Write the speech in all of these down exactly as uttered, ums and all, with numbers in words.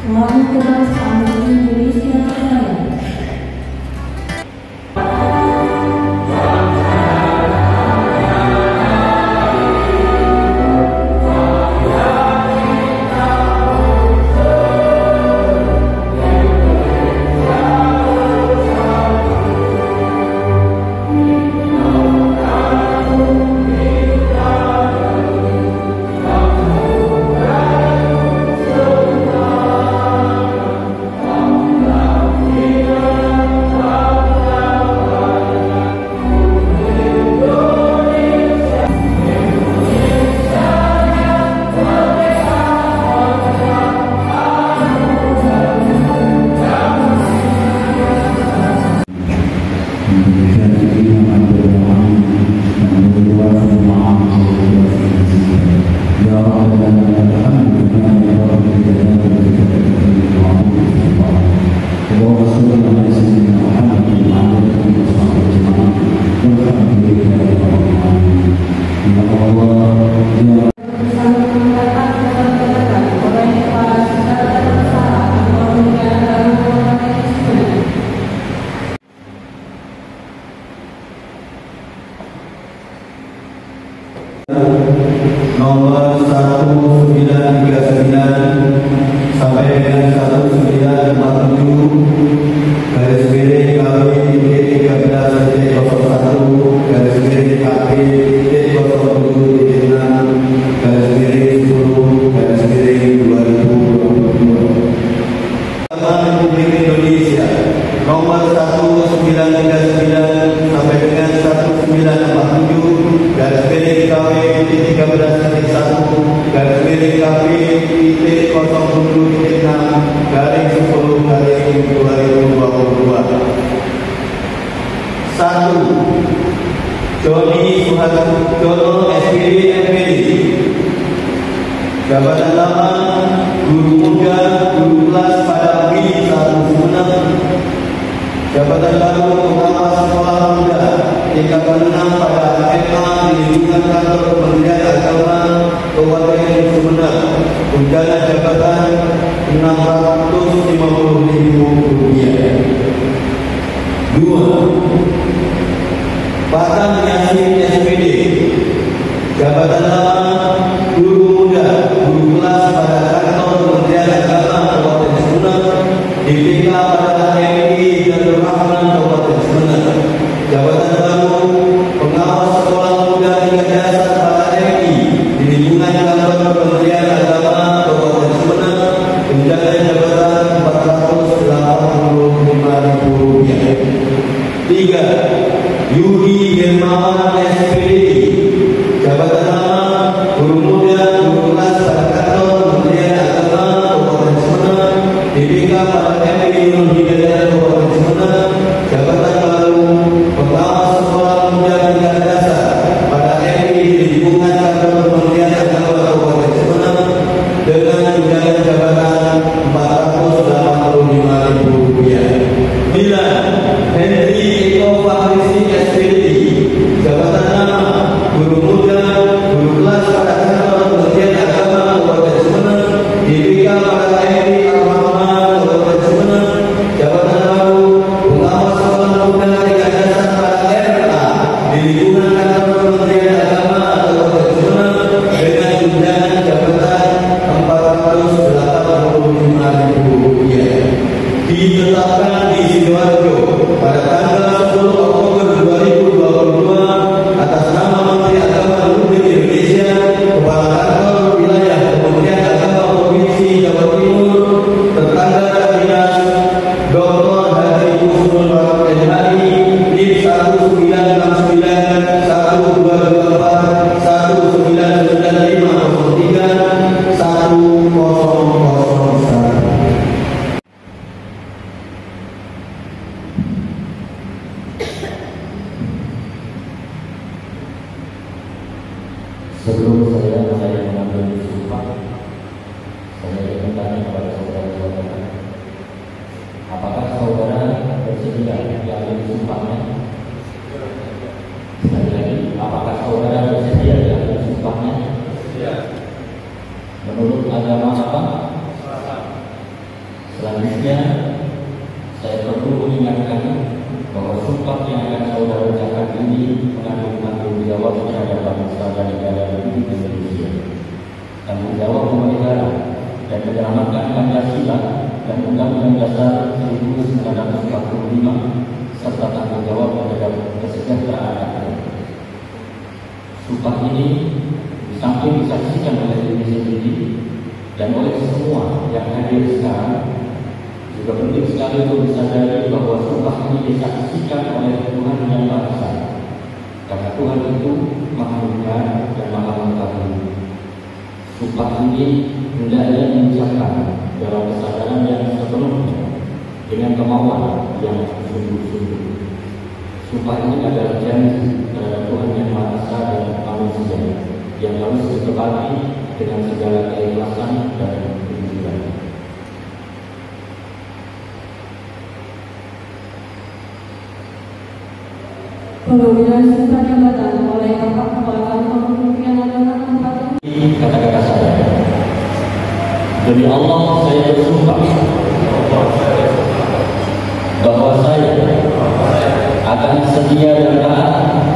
Fakultas Agama Indonesia Raya. Nomor satu sembilan tiga sembilan sampai dengan satu sembilan empat tujuh garis miring K W tiga belas nol satu garis miring K P nol tujuh enam garis miring sepuluh garis miring dua ribu dua puluh dua. Republik Indonesia nomor satu sembilan tiga sembilan sampai dengan satu sembilan empat tujuh garis miring K W tiga belas nol satu garis miring K P nol tujuh enam garing sepuluh garing dua ribu dua puluh dua. Satu, Joni Suhartono S P D M P D, jabatan lama guru muda guru kelas pada W I satu Sumeneb, jabatan baru pengawas sekolah muda tingkatan enam pada S M A di lingkungan kantor Kementerian Agama Kabupaten Sumeneb, tunjangan jabatan enam ratus lima puluh ribu rupiah. Dua, Batam Yasin S P D, jabatan lama guru muda guru kelas pada kantor Kementerian Agama Kabupaten Sumeneb, D P K pada M I Darul Rahman Kabupaten Sumeneb, jabatan baru pengawas sekolah muda tingkat dasar pada M I di lingkungan kantor Kementerian Agama Kabupaten Sumeneb, tunjangan jabatan empat ratus delapan puluh lima ribu rupiah. Tiga, Yudi Hermawan S P D, jabatan lama guru muda guru kelas pada kantor Kementerian Agama Kabupaten Sumeneb, D P K pada M I Nurul Hidayat Kabupaten Sumeneb, jabatan baru pengawas sekolah muda tingkat dasar pada M I di lingkungan kantor Kementerian Agama Kabupaten Sumeneb dengan tunjangan jabatan empat ratus delapan puluh lima ribu rupiah. Sembilan, Henry Eko Fahrisi S P D, jabatan lama guru muda guru kelas pada kantor Kementerian Agama Kabupaten Sumeneb, D P K pada M I Al-Rahman Kabupaten Sumeneb, jabatan baru pengawas sekolah muda tingkat dasar pada R A di lingkungan kantor Kementerian Agama Kabupaten Sumeneb dengan tunjangan jabatan empat ratus delapan puluh lima ribu rupiah. Ditetapkan di Sidoarjo pada tanggal sepuluh Oktober dua ribu dua puluh dua atas nama Menteri Agama Republik Indonesia, Kepala Kantor Wilayah Kementerian Agama Provinsi Jawa Timur, Tetangga Dinas Doktor Haji Husnul Wahab M Hi, N I M satu sembilan enam sembilan satu dua dua empat satu sembilan sembilan lima nol tiga satu nol nol satu. Sebelum saya mulai mengambil sumpah, saya ingin bertanya kepada saudara-saudara, apakah saudara bersedia diambil sumpahnya? Sekali lagi, apakah saudara bersedia diambil sumpahnya? Menurut agama apa? Selanjutnya, saya perlu mengingatkan bahwa sumpah yang akan saudara ucapkan ini mengandung tanggung jawab terhadap bangsa dan negara Republik Indonesia, tanggung jawab memelihara dan menyelamatkan Pancasila dan Undang-Undang Dasar seribu sembilan ratus empat puluh lima serta tanggung jawab terhadap kesejahteraan rakyat. Sumpah ini di samping disaksikan oleh diri sendiri dan oleh semua yang hadir sekarang, juga penting sekali untuk disadari bahwa sumpah ini disaksikan oleh Tuhan Yang Maha Esa, karena Tuhan itu Maha Mulia dan Maha Mengetahui. Sumpah ini hendaknya diucapkan dalam kesadaran yang sepenuhnya dengan kemauan yang sungguh-sungguh. Sumpah ini adalah janji terhadap Tuhan Yang Maha Esa dan manusia yang harus ditepati dengan segala keikhlasan dan kejujuran. Perwira sumpah jabatan oleh Bapak Kepala Kantor Kementerian Agama tempat ini kata-kata saya. Demi Allah saya bersumpah bahwa saya akan setia dan taat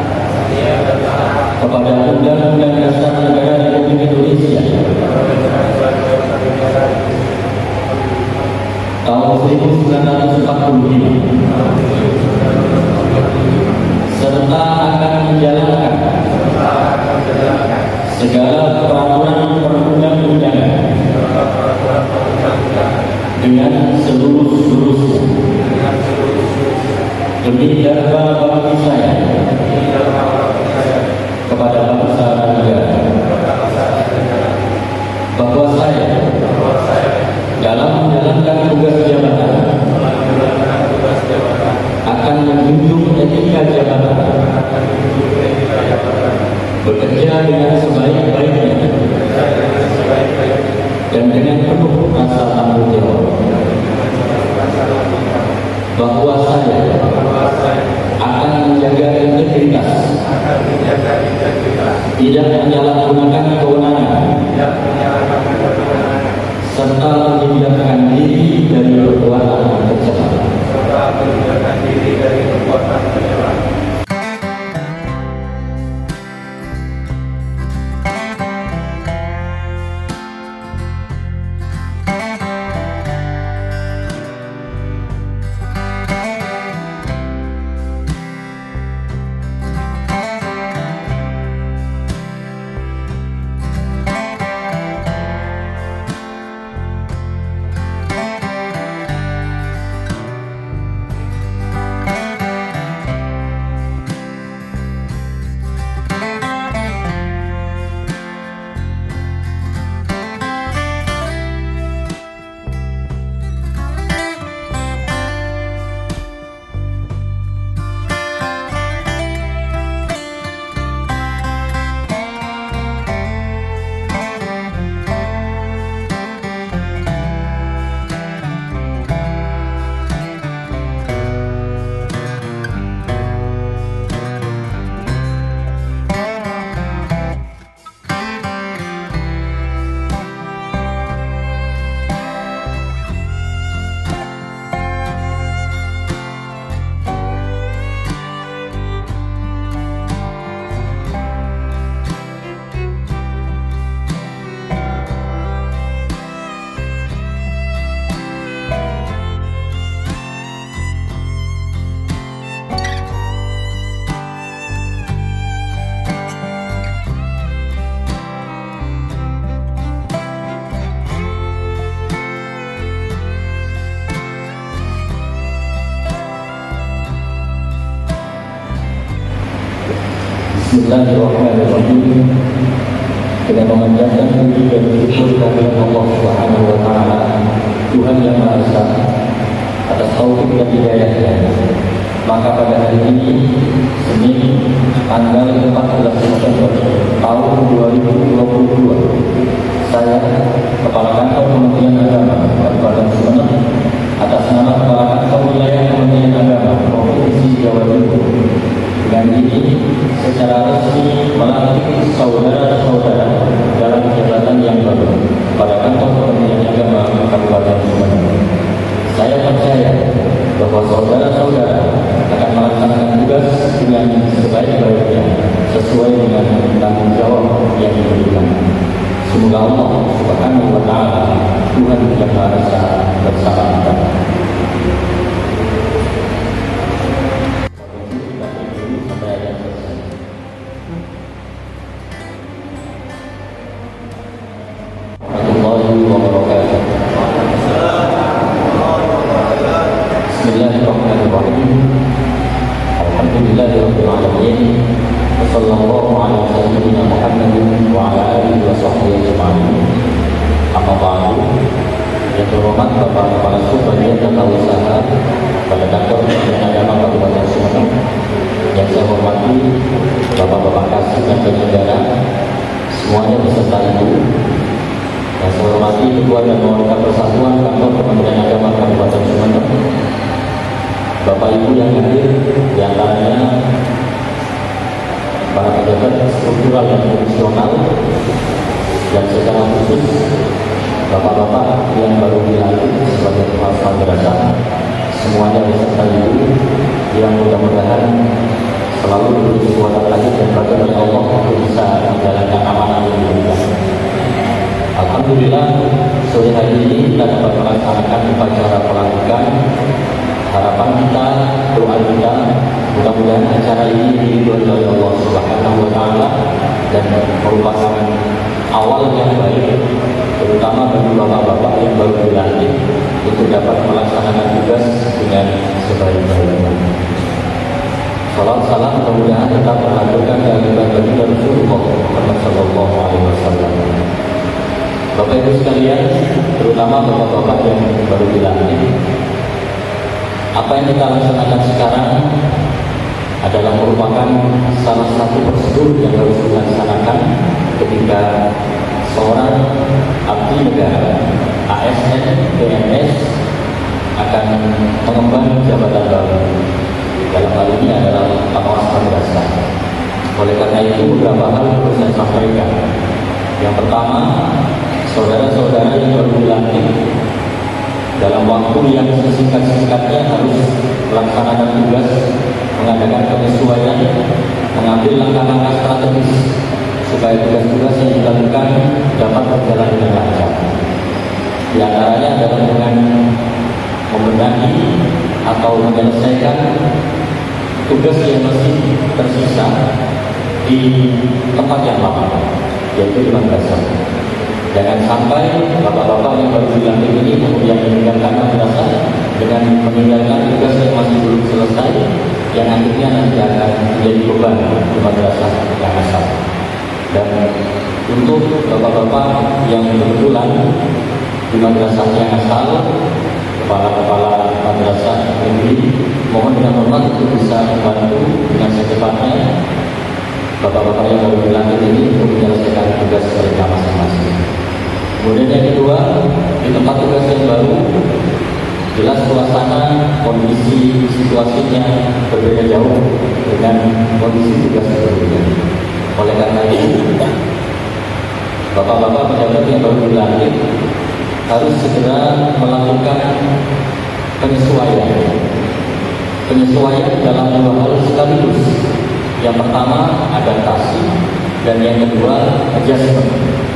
kepada Undang-Undang Dasar Negara Republik Indonesia tahun seribu sembilan ratus empat puluh lima serta akan menjalankan segala peraturan perundang-undangan dengan seluruh-seluruhnya demi darba bakti saya kepada bangsa dan negara, bahwa saya dalam menjalankan tugas jabatan akan menjunjung etika jabatan, bekerja dengan sebaik-baiknya dan dengan penuh rasa tanggung jawab, bahwa saya akan menjaga integritas, tidak menyalahgunakan kewenangan, serta menghindarkan diri dari perbuatan tercela. Bismillahirrahmanirrahim. Dengan memanjatkan puji dan syukur kehadirat Allah Subhanahu wa taala, Tuhan Yang Maha Esa, atas taufik dan hidayahnya, maka pada hari ini, Senin, tanggal empat belas September tahun dua ribu dua puluh dua, saya, Kepala Kantor Kementerian Agama Kabupaten Sumeneb, atas nama Kepala Kantor Wilayah Kementerian Agama Provinsi Jawa Timur, dengan ini secara resmi melantik saudara-saudara dalam jabatan yang baru pada Kantor Kementerian Agama Kabupaten Sumeneb. negara, semuanya beserta ibu. Yang saya hormati Ketua dan Mewakili Persatuan Kantor Kementerian Agama Kabupaten Sumeneb, Bapak Ibu yang hadir, di antaranya para pejabat struktural dan fungsional, dan secara khusus Bapak-bapak yang baru dilantik sebagai kepala madrasah, semuanya beserta ibu yang mudah-mudahan selalu diberi kekuatan lagi dan berkat dari Allah untuk bisa menjalankan amanah yang diberikan. Alhamdulillah, sore hari ini kita dapat melaksanakan upacara pelantikan. Harapan kita, doa kita, mudah-mudahan acara ini diridhoi oleh Allah Subhanahu wa Ta'ala dan merupakan awal yang baik, terutama bagi bapak-bapak yang baru dilantik untuk dapat melaksanakan tugas dengan sebaik-baiknya. Salam salam mudah-mudahan tetap menghadirkan kehadiran bagi Rasulullah Muhammad Sallallahu Alaihi Wasallam. Bapak Ibu sekalian, terutama bapak-bapak yang baru dilantik, apa yang kita laksanakan sekarang adalah merupakan salah satu prosedur yang harus dilaksanakan ketika seorang abdi negara A S N P N S akan mengemban jabatan baru. Dalam hal ini adalah pengawas madrasah. Oleh karena itu beberapa hal perlu saya sampaikan. Yang pertama, saudara-saudara yang baru dilantik dalam waktu yang sesingkat-singkatnya harus melaksanakan tugas, mengadakan penyesuaian, mengambil langkah-langkah strategis supaya tugas-tugas yang dilakukan dapat berjalan dengan lancar. Di antaranya adalah dengan membenahi atau menyelesaikan tugas yang masih tersisa di tempat yang lama, yaitu di madrasah. Jangan sampai bapak-bapak yang baru dilantik ini kemudian meninggalkan madrasah dengan meninggalkan tugas yang masih belum selesai, yang akhirnya nanti akan menjadi beban di madrasah yang asal. Dan untuk bapak-bapak yang kebetulan di madrasah yang asal, kepala-kepala madrasah negeri, mohon dengan hormat untuk bisa membantu dengan secepatnya bapak-bapak yang baru dilantik ini untuk menyelesaikan tugas mereka masing-masing. Kemudian yang kedua, di tempat tugas yang baru, jelas suasana, kondisi, situasinya berbeda jauh dengan kondisi tugas sebelumnya. Oleh karena itu, bapak-bapak pejabat yang baru dilantik harus segera melakukan penyesuaian. Penyesuaian dalam dua hal sekaligus. Yang pertama adaptasi dan yang kedua adjustment.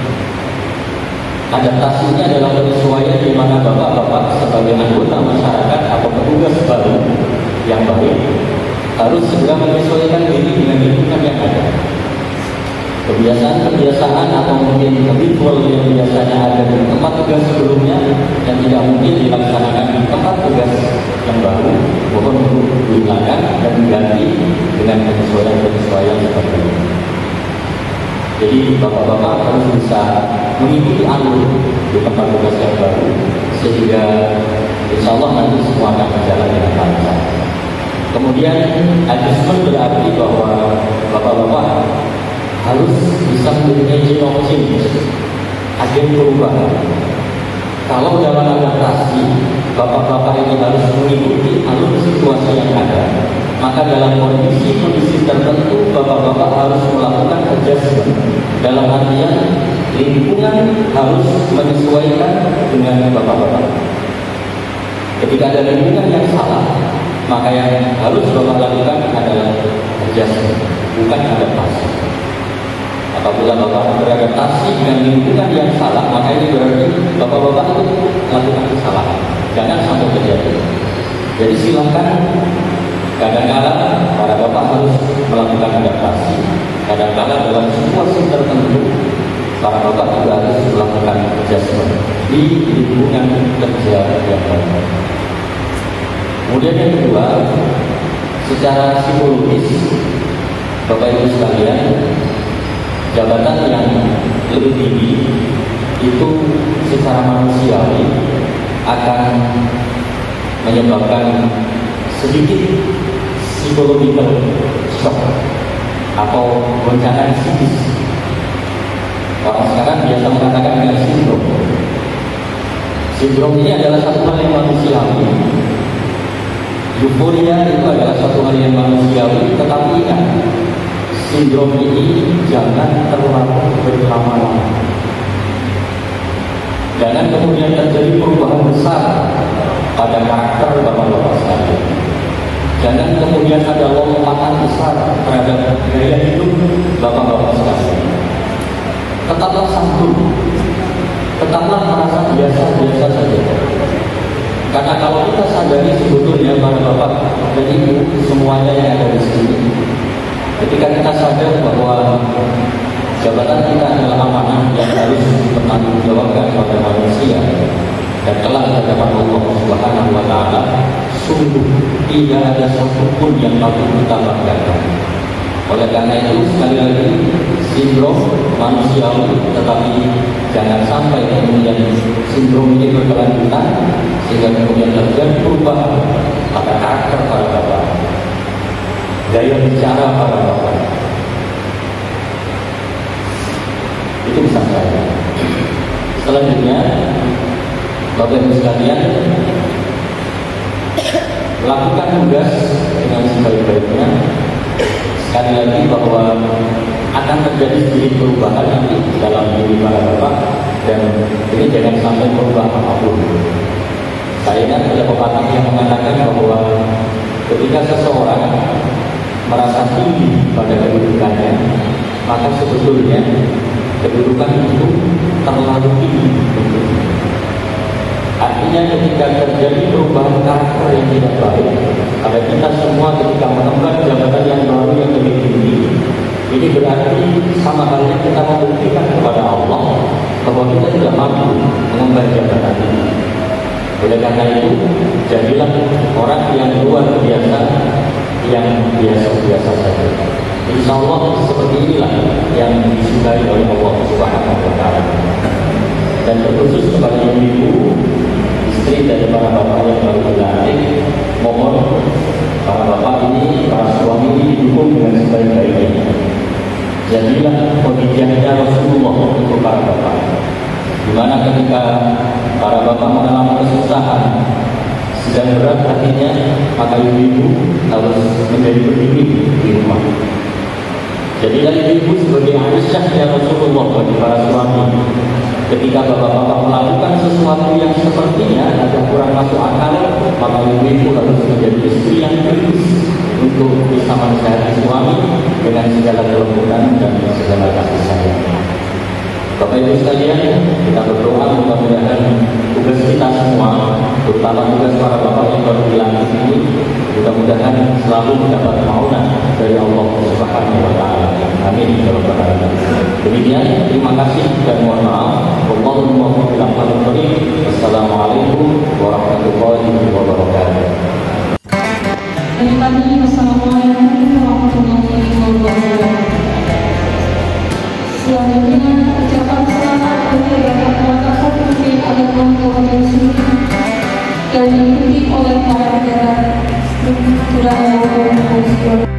Adaptasinya adalah penyesuaian di mana bapak-bapak sebagai anggota masyarakat atau petugas baru yang baik harus segera menyesuaikan diri dengan lingkungan yang ada. Kebiasaan-kebiasaan atau mungkin ritual yang biasanya ada di tempat tugas sebelumnya yang tidak mungkin dilaksanakan di tempat tugas yang baru, mohon untuk dihilangkan dan diganti dengan penyesuaian-penyesuaian seperti ini. Jadi bapak-bapak harus bisa mengikuti alur di tempat tugas yang baru sehingga insya Allah nanti semua akan berjalan dengan lancar. Kemudian adjustment berarti bahwa bapak-bapak harus bisa menjadi agent of change, agen perubahan. Kalau dalam adaptasi bapak-bapak ini harus mengikuti alur situasi yang ada, maka dalam kondisi-kondisi tertentu bapak-bapak harus melakukan adjustment. Dalam artian lingkungan harus menyesuaikan dengan bapak-bapak. Ketika ada lingkungan yang salah, maka yang harus bapak lakukan adalah adjustment, bukan adaptasi. Apabila bapak beradaptasi dengan lingkungan yang salah, maka ini berarti bapak-bapak itu melakukan kesalahan. Jangan sampai terjadi. Jadi silakan, kadang-kadang para bapak harus melakukan adaptasi. Kadang-kadang dalam situasi tertentu, para bapak juga harus melakukan adjustment di lingkungan kerja yang baru. Kemudian yang kedua, secara psikologis, Bapak Ibu sekalian, jabatan yang lebih tinggi itu secara manusiawi akan menyebabkan sedikit psychological shock. atau goncangan psikis. Orang sekarang biasa mengatakan dengan sindrom. Sindrom ini adalah satu hal yang manusiawi. Euforia itu adalah satu hal yang manusiawi, tetapi ingat, sindrom ini jangan terlalu berlama-lama. Jangan kemudian terjadi perubahan besar pada karakter bapak-bapak sekalian. Jangan kemudian ada lompatan besar terhadap gaya hidup bapak-bapak sekalian. Tetaplah santun, tetaplah merasa biasa-biasa saja. Karena kalau kita sadari sebetulnya para bapak dan ibu semuanya yang ada di sini, ketika kita sadar bahwa jabatan kita adalah amanah yang harus dipertanggungjawabkan pada manusia dan kelak di hadapan Allah Subhanahu wa taala, sungguh tidak ada satupun yang patut kita banggakan. Oleh karena itu, sekali lagi, sindrom manusiawi, tetapi jangan sampai kemudian sindrom ini berkelanjutan sehingga kemudian terjadi perubahan pada karakter para bapak, gaya bicara para bapak. Itu pesan saya. Selanjutnya, Bapak Ibu sekalian, lakukan tugas dengan sebaik-baiknya. Sekali lagi bahwa akan terjadi sedikit perubahan nanti dalam diri para bapak, dan ini jangan sampai berubah apapun. Saya ingat ada pepatah yang mengatakan bahwa ketika seseorang merasa tinggi pada kedudukannya, maka sebetulnya kedudukan itu terlalu tinggi. Artinya ketika terjadi perubahan karakter yang tidak baik pada kita semua ketika mengemban jabatan yang baru yang lebih tinggi, ini berarti sama halnya kita membuktikan kepada Allah bahwa kita tidak mampu mengemban jabatan ini. Oleh karena itu, jadilah orang yang luar biasa, yang biasa-biasa saja. Insya Allah seperti inilah yang disukai oleh Allah Subhanahu wa taala. Dan terkhusus kepada ibu, istri dari para bapak yang baru dilantik, mohon para bapak ini, para suami ini didukung dengan sebaik-baiknya. Jadilah pengikutnya Rasulullah untuk para bapak. Dimana ketika para bapak mengalami kesusahan, sedang berat hatinya, maka ibu harus menjadi berdiri di rumah. Jadilah ibu sebagai Aisyah ya Rasulullah bagi para suami. Ketika bapak-bapak melakukan sesuatu yang sepertinya agak kurang masuk akal, maka ibu harus menjadi istri yang kritis untuk bisa menasihati suami dengan segala kelembutan dan segala kasih sayang. Bapak Ibu sekalian, kita berdoa mudah-mudahan tugas kita semua, terutama tugas para bapak yang baru dilantik ini, mudah-mudahan selalu mendapat maunan dari Allah Subhanahu wa taala. Amin ya rabbal alamin. Demikian, terima kasih dan mohon maaf. Wallahumma bihamdihi. Wassalamualaikum warahmatullahi wabarakatuh. Dari tadi, wassalamualaikum warahmatullahi wabarakatuh. Selanjutnya, ucapan selamat bagi Bapak Satu Tim Agama Kabupaten Sumut dan diikuti oleh para pejabat struktural maupun fungsional.